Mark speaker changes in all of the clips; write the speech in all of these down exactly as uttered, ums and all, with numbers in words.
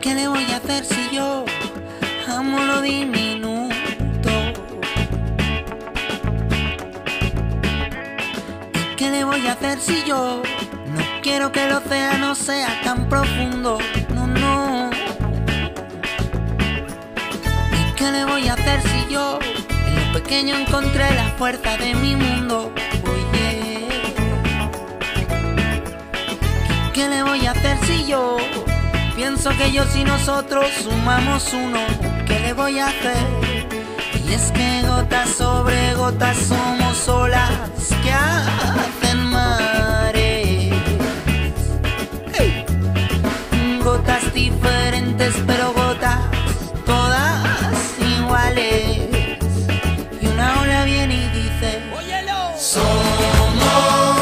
Speaker 1: ¿Qué le voy a hacer si yo amo lo diminuto? ¿Y qué le voy a hacer si yo no quiero que el océano sea tan profundo? No, no. ¿Y qué le voy a hacer si yo en lo pequeño encontré la fuerza de mi mundo? Oye, ¿y qué le voy a hacer si yo pienso que yo y nosotros sumamos uno? ¿Qué le voy a hacer? Y es que gotas sobre gotas somos olas que hacen mares. ¡Hey! Gotas diferentes pero gotas todas iguales. Y una ola viene y dice: ¡óyelo! Somos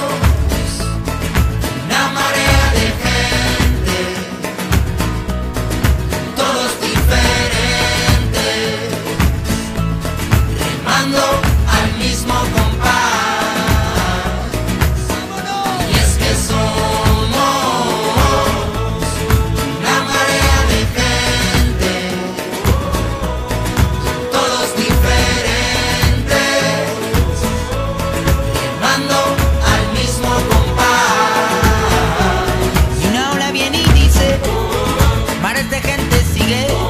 Speaker 1: una marea de gente, todos diferentes, remando al mismo compás. Y es que somos una marea de gente, todos diferentes, remando al mismo compás. Y una ola viene y dice: mares de gente sigue